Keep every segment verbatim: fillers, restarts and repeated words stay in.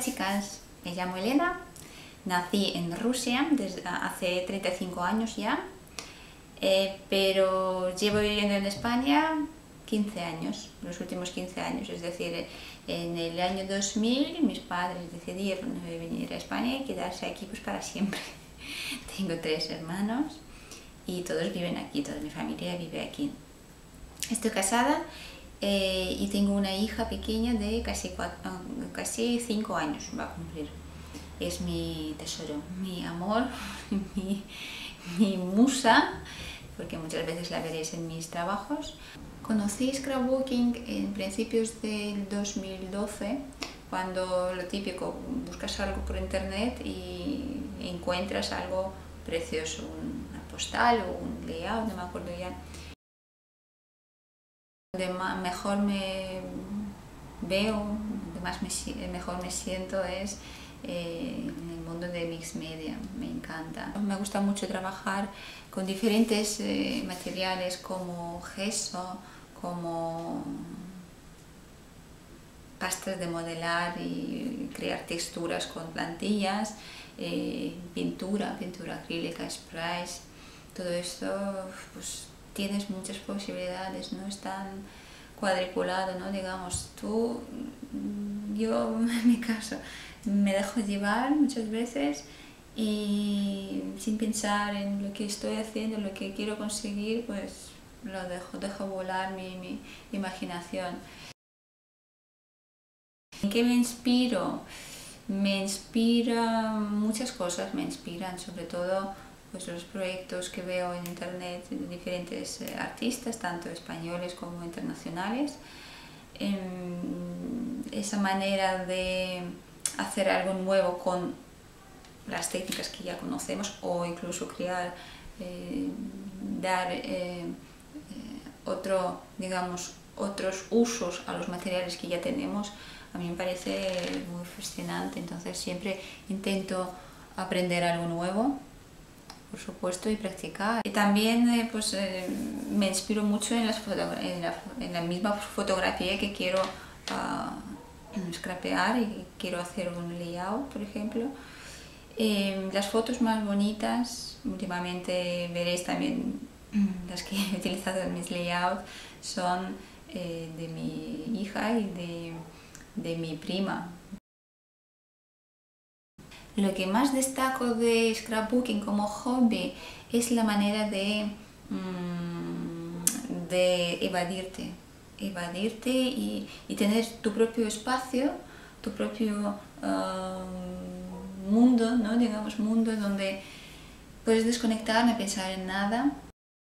chicas, me llamo Elena, nací en Rusia desde hace treinta y cinco años ya, eh, pero llevo viviendo en España quince años, los últimos quince años, es decir, en el año dos mil mis padres decidieron venir a España y quedarse aquí pues para siempre. Tengo tres hermanos y todos viven aquí, toda mi familia vive aquí. Estoy casada eh, y tengo una hija pequeña de casi, cuatro, casi cinco años, va a cumplir. Es mi tesoro, mi amor, mi, mi musa, porque muchas veces la veréis en mis trabajos. Conocí scrapbooking en principios del dos mil doce, cuando lo típico, buscas algo por internet y encuentras algo precioso, una postal o un layout, no me acuerdo ya. Donde mejor me veo, donde más me, mejor me siento es eh, en el mundo de mixed media, me encanta. Me gusta mucho trabajar con diferentes eh, materiales como gesso, como pastas de modelar y crear texturas con plantillas, eh, pintura, pintura acrílica, sprays, todo esto, pues tienes muchas posibilidades, no es tan cuadriculado, ¿no? Digamos, tú, yo en mi caso, me dejo llevar muchas veces y sin pensar en lo que estoy haciendo, lo que quiero conseguir, pues lo dejo, dejo volar mi, mi imaginación. ¿En qué me inspiro? Me inspiran muchas cosas, me inspiran sobre todo pues, los proyectos que veo en internet de diferentes eh, artistas, tanto españoles como internacionales. Eh, esa manera de hacer algo nuevo con las técnicas que ya conocemos o incluso crear, eh, dar eh, otro, digamos, otros usos a los materiales que ya tenemos, a mí me parece muy fascinante. Entonces siempre intento aprender algo nuevo, por supuesto, y practicar. Y también eh, pues, eh, me inspiro mucho en, las en, la, en la misma fotografía que quiero uh, scrapear y quiero hacer un layout, por ejemplo. Eh, las fotos más bonitas, últimamente veréis también las que he utilizado en mis layouts, son eh, de mi hija y de, de mi prima. Lo que más destaco de scrapbooking como hobby es la manera de, mmm, de evadirte, evadirte y, y tener tu propio espacio, tu propio uh, mundo, ¿no? Digamos, mundo donde puedes desconectar, no pensar en nada.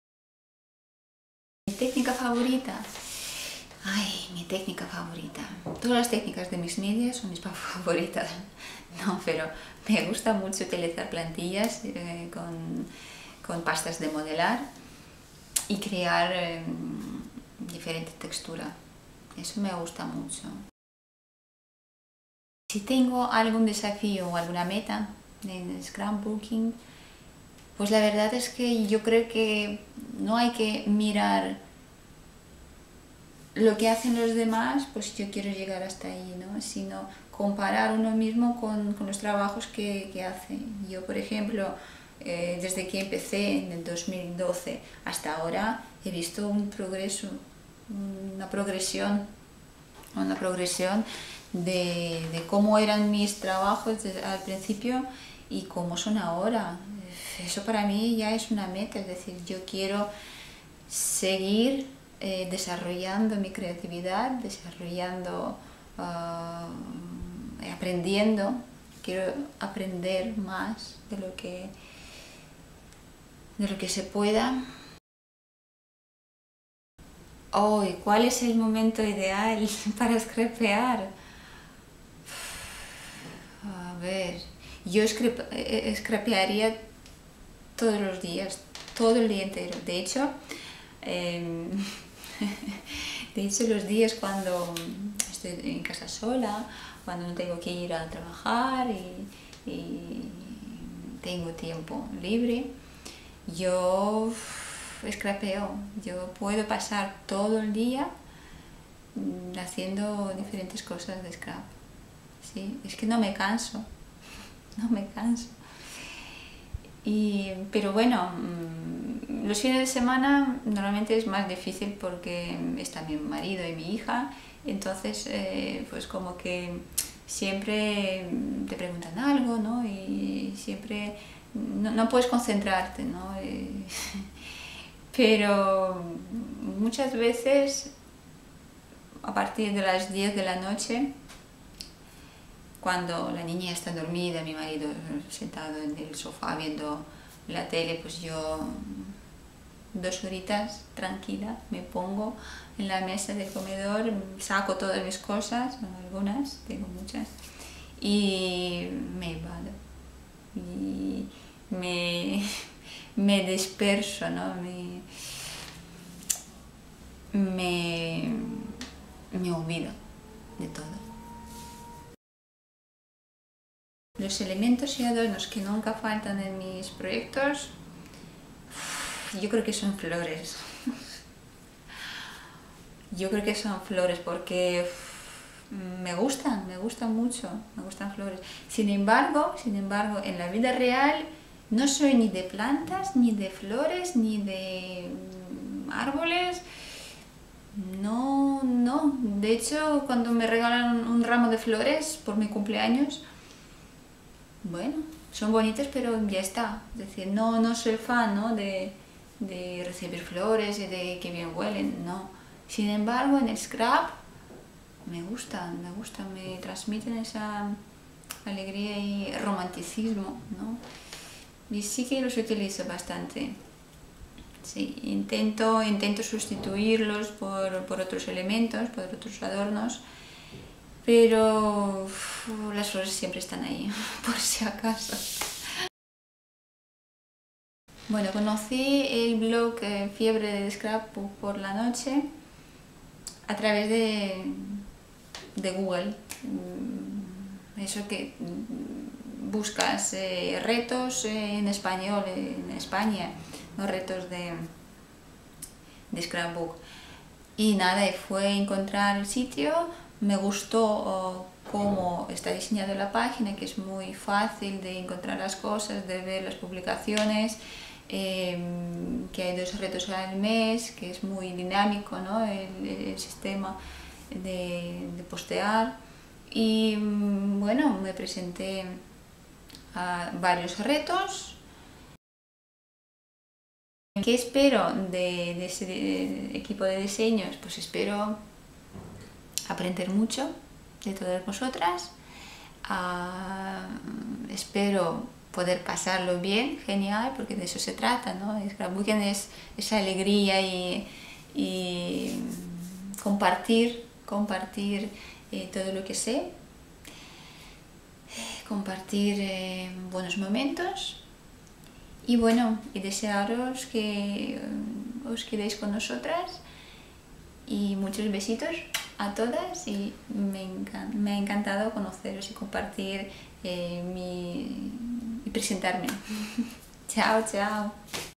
Mi técnica favorita, ay, mi técnica favorita, todas las técnicas de mixed media son mis favoritas, no, pero me gusta mucho utilizar plantillas eh, con, con pastas de modelar y crear eh, diferente textura, eso me gusta mucho. Si tengo algún desafío o alguna meta en scrapbooking, pues la verdad es que yo creo que no hay que mirar lo que hacen los demás, pues yo quiero llegar hasta ahí, ¿no? Sino comparar uno mismo con, con los trabajos que, que hace. Yo, por ejemplo, eh, desde que empecé en el dos mil doce hasta ahora, he visto un progreso, una progresión, una progresión de, de cómo eran mis trabajos desde, al principio y cómo son ahora. Eso para mí ya es una meta, es decir, yo quiero seguir eh, desarrollando mi creatividad, desarrollando, uh, aprendiendo, quiero aprender más de lo que, de lo que se pueda. Oh, ¿y cuál es el momento ideal para scrapear? A ver, yo scrapearía todos los días, todo el día entero. De hecho, eh, de hecho los días cuando estoy en casa sola, cuando no tengo que ir a trabajar y, y tengo tiempo libre, yo scrapeo. Yo puedo pasar todo el día haciendo diferentes cosas de scrap. sí, es que no me canso, no me canso. Y, pero bueno, los fines de semana normalmente es más difícil porque está mi marido y mi hija, entonces eh, pues como que siempre te preguntan algo, ¿no? Y siempre no, no puedes concentrarte, ¿no? Y, pero muchas veces a partir de las diez de la noche, cuando la niña está dormida, mi marido sentado en el sofá viendo la tele, pues yo dos horitas tranquila me pongo en la mesa del comedor, saco todas mis cosas, bueno, algunas, tengo muchas, y me evado y me, me disperso, ¿no? me, me, me olvido de todo. Los elementos y adornos que nunca faltan en mis proyectos, yo creo que son flores. Yo creo que son flores porque me gustan, me gustan mucho, me gustan flores. Sin embargo, sin embargo, en la vida real no soy ni de plantas, ni de flores, ni de árboles. No, no. De hecho, cuando me regalan un ramo de flores por mi cumpleaños, bueno, son bonitas, pero ya está. Es decir, no, no soy fan, ¿no? de, de recibir flores y de que bien huelen, no. Sin embargo, en el scrap me gustan, me gustan, me transmiten esa alegría y romanticismo, ¿no? Y sí que los utilizo bastante. Sí, intento, intento sustituirlos por, por otros elementos, por otros adornos, pero uf, las flores siempre están ahí, por si acaso. Bueno, conocí el blog eh, Fiebre de Scrapbook por la noche a través de, de Google. Eso que buscas eh, retos eh, en español, en España, ¿no? Retos de, de Scrapbook. Y nada, fue encontrar el sitio. Me gustó oh, cómo está diseñada la página, que es muy fácil de encontrar las cosas, de ver las publicaciones, eh, que hay dos retos al mes, que es muy dinámico, ¿no? el, el sistema de, de postear. Y bueno, me presenté a varios retos. ¿Qué espero de, de ese de equipo de diseños? Pues espero aprender mucho de todas vosotras, uh, espero poder pasarlo bien, genial, porque de eso se trata, ¿no? Scrapbooking es esa alegría y, y compartir, compartir eh, todo lo que sé, compartir eh, buenos momentos y bueno, y desearos que os quedéis con nosotras y muchos besitos a todas y me, encan me ha encantado conoceros y compartir eh, mi, y presentarme. Chao, chao.